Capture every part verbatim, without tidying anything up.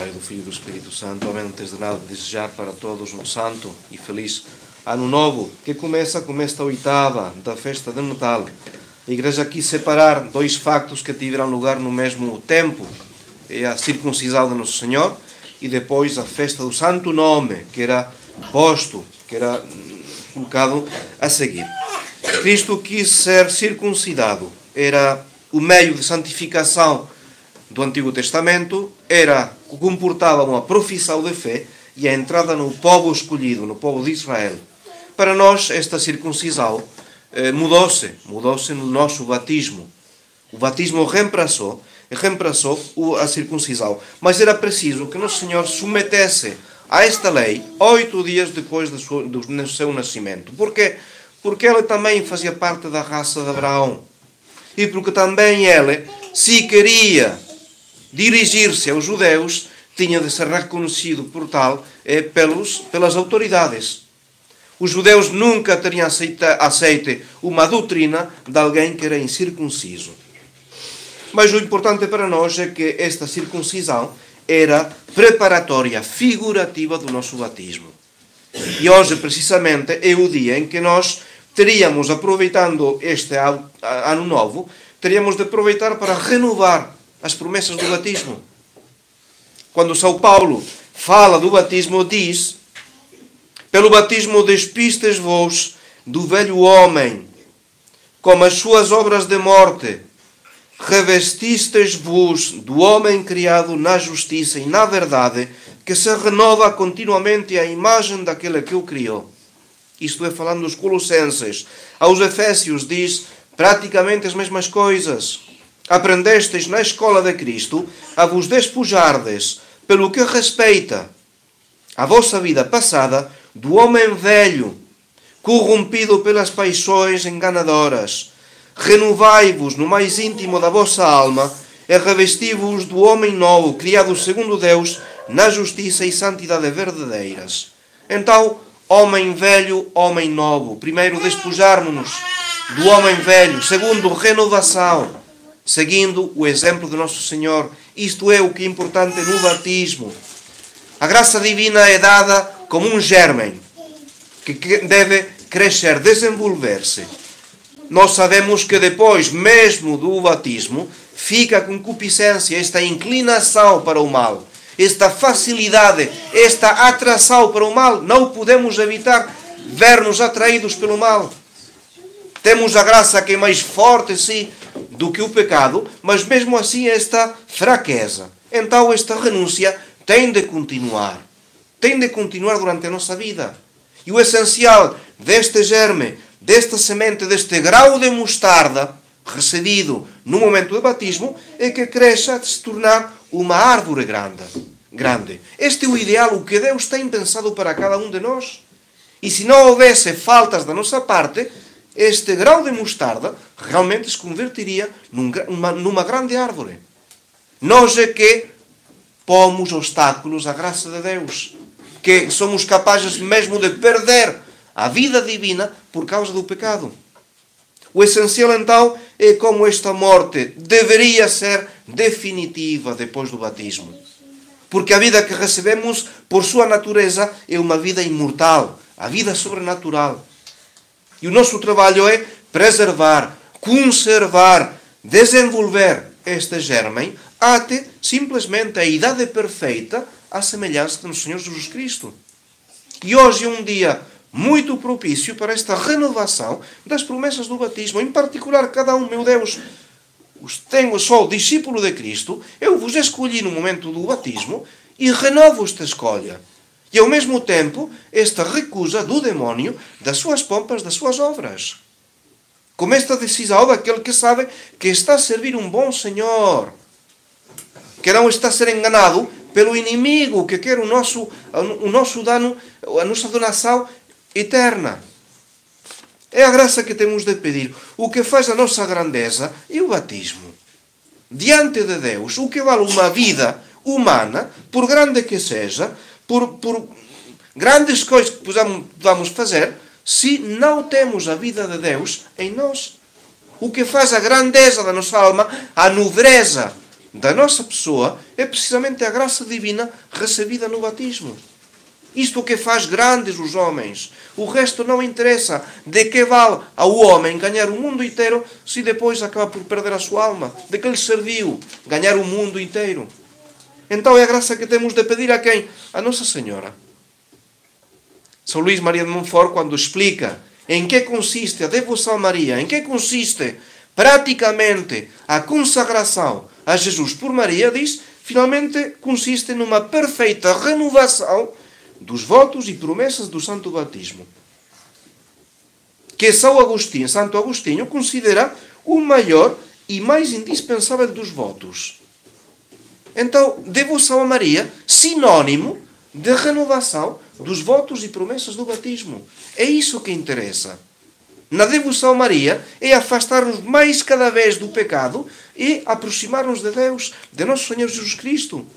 Pai, do Filho e do Espírito Santo. Amém. Antes de nada, desejar para todos um santo e feliz Ano Novo, que começa com esta oitava da festa de Natal. A Igreja quis separar dois factos que tiveram lugar no mesmo tempo. É a circuncisão de Nosso Senhor e depois a festa do Santo Nome, que era posto, que era colocado a seguir. Cristo quis ser circuncidado. Era o meio de santificação do Antigo Testamento, era o que comportava uma profissão de fé e a entrada no povo escolhido, no povo de Israel. Para nós, esta circuncisão eh, mudou-se, mudou-se no nosso batismo. O batismo reemplaçou, reemplaçou a circuncisão. Mas era preciso que Nosso Senhor submetesse a esta lei oito dias depois do seu, do seu nascimento. Por quê? Porque ele também fazia parte da raça de Abraão. E porque também ele, se queria dirigir-se aos judeus, tinha de ser reconhecido por tal eh, pelos, pelas autoridades. Os judeus nunca teriam aceita, aceite uma doutrina de alguém que era incircunciso. Mas o importante para nós é que esta circuncisão era preparatória, figurativa do nosso batismo. E hoje, precisamente, é o dia em que nós teríamos, aproveitando este ano novo, teríamos de aproveitar para renovar as promessas do batismo. Quando São Paulo fala do batismo, diz: pelo batismo despistes-vos do velho homem, como as suas obras de morte, revestistes-vos do homem criado na justiça e na verdade, que se renova continuamente à imagem daquele que o criou. Isto é, falando dos Colossenses. Aos Efésios diz praticamente as mesmas coisas. Aprendestes na escola de Cristo a vos despojardes, pelo que respeita a vossa vida passada, do homem velho, corrompido pelas paixões enganadoras. Renovai-vos no mais íntimo da vossa alma e revesti-vos do homem novo, criado segundo Deus, na justiça e santidade verdadeiras. Então, homem velho, homem novo. Primeiro, despojarmos-nos do homem velho. Segundo, renovação, seguindo o exemplo de Nosso Senhor. Isto é o que é importante no batismo. A graça divina é dada como um germe que deve crescer, desenvolver-se. Nós sabemos que depois, mesmo do batismo, fica a concupiscência, esta inclinação para o mal, esta facilidade, esta atração para o mal. Não podemos evitar ver-nos atraídos pelo mal. Temos a graça que é mais forte, sim, do que o pecado, mas mesmo assim esta fraqueza. Então esta renúncia tem de continuar. Tem de continuar durante a nossa vida. E o essencial deste germe, desta semente, deste grau de mostarda, recebido no momento do batismo, é que cresça de se tornar uma árvore grande. grande. Este é o ideal, o que Deus tem pensado para cada um de nós. E se não houvesse faltas da nossa parte, este grau de mostarda realmente se convertiria numa, numa grande árvore. Nós é que pomos obstáculos à graça de Deus, que somos capazes mesmo de perder a vida divina por causa do pecado. O essencial, então, é como esta morte deveria ser definitiva depois do batismo. Porque a vida que recebemos, por sua natureza, é uma vida imortal, a vida sobrenatural. E o nosso trabalho é preservar, conservar, desenvolver este germe até simplesmente a idade perfeita à semelhança do Senhor Jesus Cristo. E hoje é um dia muito propício para esta renovação das promessas do batismo. Em particular, cada um, meu Deus, tenho, sou discípulo de Cristo, eu vos escolhi no momento do batismo e renovo esta escolha. E ao mesmo tempo, esta recusa do demónio das suas pompas, das suas obras. Como esta decisão daquele que sabe que está a servir um bom Senhor, que não está a ser enganado pelo inimigo que quer o nosso, o nosso dano, a nossa donação eterna. É a graça que temos de pedir. O que faz a nossa grandeza é o batismo. Diante de Deus, o que vale uma vida humana, por grande que seja, por, por grandes coisas que podamos fazer, se não temos a vida de Deus em nós. O que faz a grandeza da nossa alma, a nobreza da nossa pessoa é precisamente a graça divina recebida no batismo. Isto que faz grandes os homens. O resto não interessa. De que vale ao homem ganhar o mundo inteiro se depois acaba por perder a sua alma? De que lhe serviu ganhar o mundo inteiro? Então é a graça que temos de pedir a quem? A Nossa Senhora. São Luís Maria de Montfort, quando explica em que consiste a devoção a Maria, em que consiste praticamente a consagração a Jesus por Maria, diz, finalmente consiste numa perfeita renovação dos votos e promessas do Santo Batismo, que São Agostinho, Santo Agostinho considera o maior e mais indispensável dos votos. Então, devoção a Maria, sinônimo de renovação dos votos e promessas do batismo. É isso que interessa. Na devoção a Maria é afastar-nos mais cada vez do pecado e aproximar-nos de Deus, de nosso Senhor Jesus Cristo.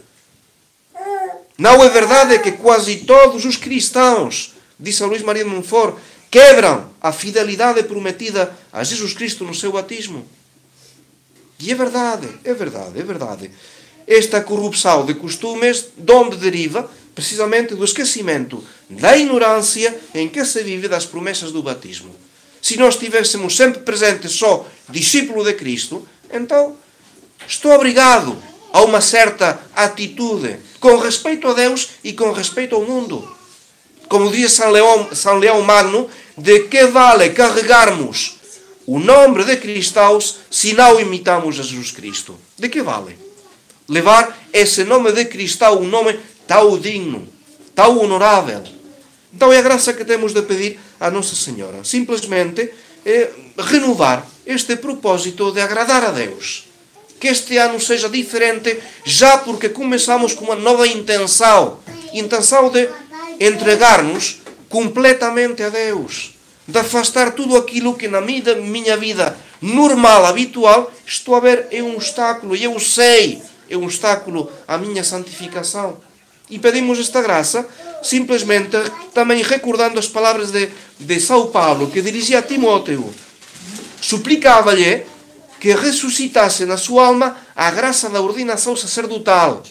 Não é verdade que quase todos os cristãos, diz São Luís Maria de Montfort, quebram a fidelidade prometida a Jesus Cristo no seu batismo? E é verdade, é verdade, é verdade. Esta corrupção de costumes, de onde deriva? Precisamente do esquecimento, da ignorância em que se vive das promessas do batismo. Se nós estivéssemos sempre presentes só discípulo de Cristo, então estou obrigado a uma certa atitude com respeito a Deus e com respeito ao mundo. Como dizia São Leão, São Leão Magno, de que vale carregarmos o nome de cristãos se não imitamos a Jesus Cristo? De que vale? Levar esse nome de cristão, um nome tão digno, tão honorável. Então é a graça que temos de pedir à Nossa Senhora. Simplesmente é renovar este propósito de agradar a Deus. Que este ano seja diferente, já porque começamos com uma nova intenção. Intenção de entregar-nos completamente a Deus. De afastar tudo aquilo que na minha vida normal, habitual, estou a ver é um obstáculo. E eu sei, é um obstáculo à minha santificação. E pedimos esta graça, simplesmente também recordando as palavras de, de São Paulo, que dirigia a Timóteo. Suplicava-lhe que ressuscitasse na sua alma a graça da ordenação sacerdotal.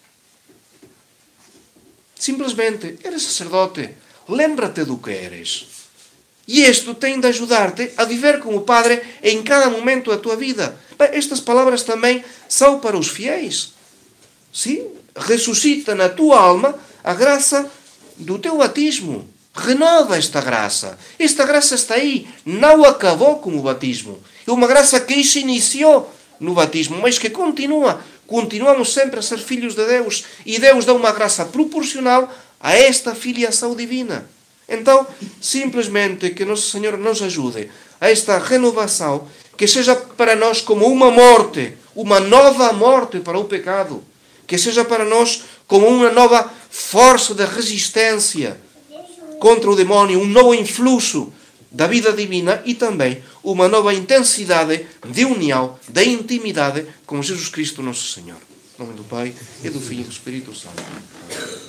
Simplesmente, eres sacerdote, lembra-te do que eres. E isto tem de ajudar-te a viver como Padre em cada momento da tua vida. Bem, estas palavras também são para os fiéis. Sim, ressuscita na tua alma a graça do teu batismo. Renova esta graça. Esta graça está aí. Não acabou com o batismo. É uma graça que se iniciou no batismo, mas que continua. Continuamos sempre a ser filhos de Deus. E Deus dá uma graça proporcional a esta filiação divina. Então, simplesmente que Nosso Senhor nos ajude a esta renovação, que seja para nós como uma morte, uma nova morte para o pecado. Que seja para nós como uma nova força de resistência contra o demónio, um novo influxo da vida divina e também uma nova intensidade de união, de intimidade com Jesus Cristo nosso Senhor. Em nome do Pai, e do Filho e do Espírito Santo.